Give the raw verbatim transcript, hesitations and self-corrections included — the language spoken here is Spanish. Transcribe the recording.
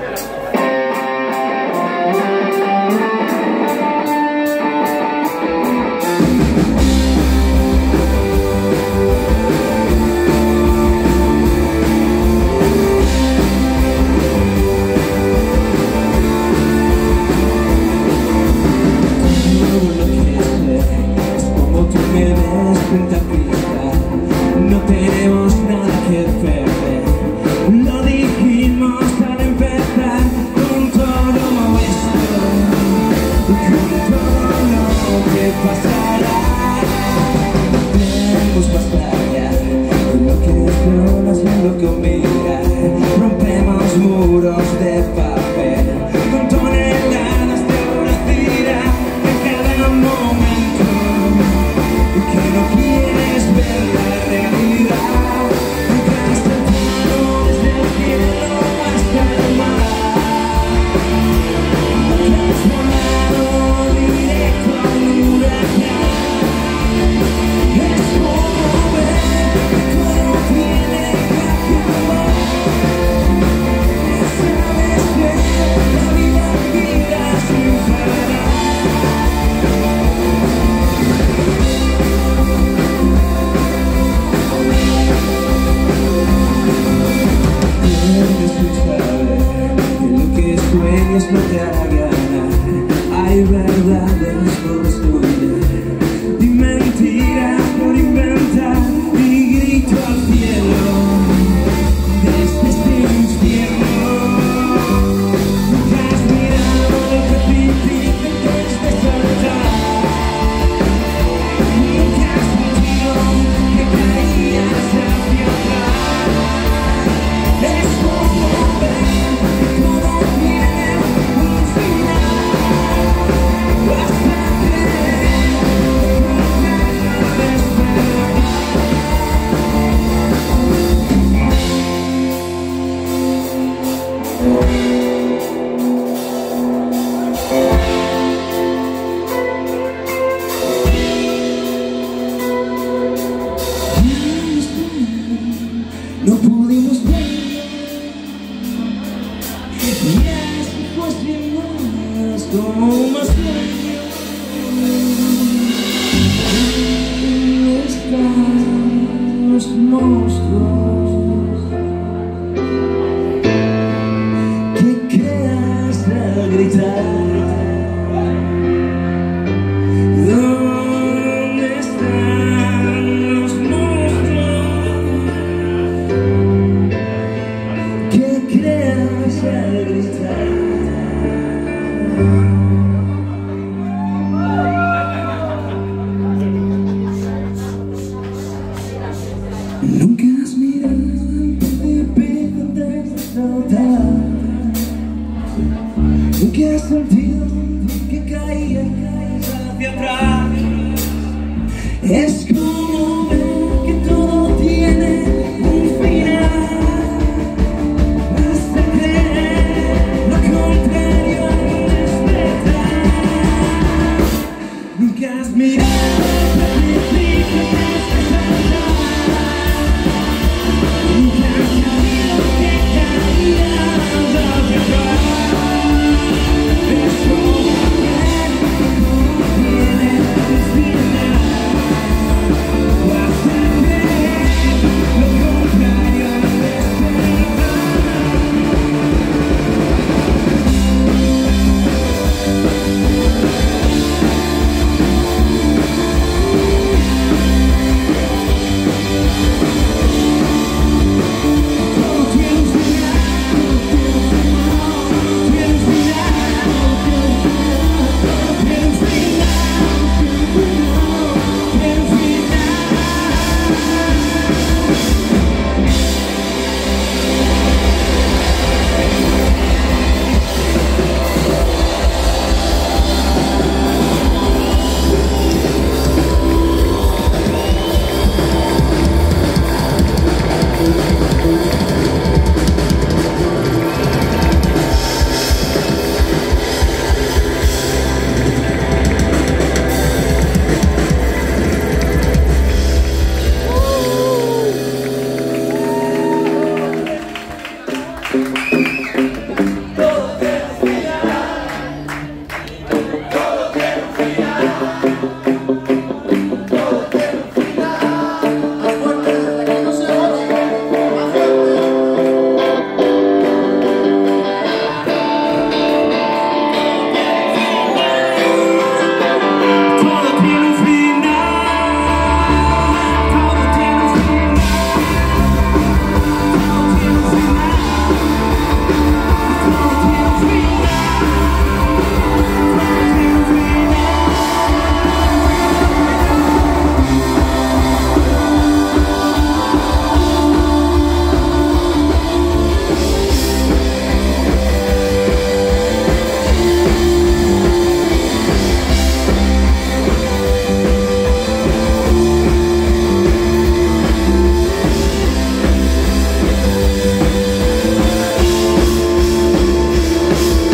No te hará ganar, hay verdades por esconder y mentiras por inventar, y grito al cielo desde este infierno. Nunca has mirado lo que te impide desde saltar, nunca has sentido que caías hacia atrás. Es como ver que todo tiene un final. Basta creer con la despertar. No pudimos ver, ya se fue sin más como un más sueño. ¿Dónde están los monstruos que creas al gritar? ¿Dónde están los monstruos que creas al gritar? Nunca has mirado al príncipe antes de saltar, nunca has sentido que caías hacia atrás. Es como ver que todo tiene un final. Hasta creer lo contrario al despertar. Nunca has mirado al principio antes de saltar, nunca has sabido que caías hacia atrás. Es como ver que todo tiene un final. Thank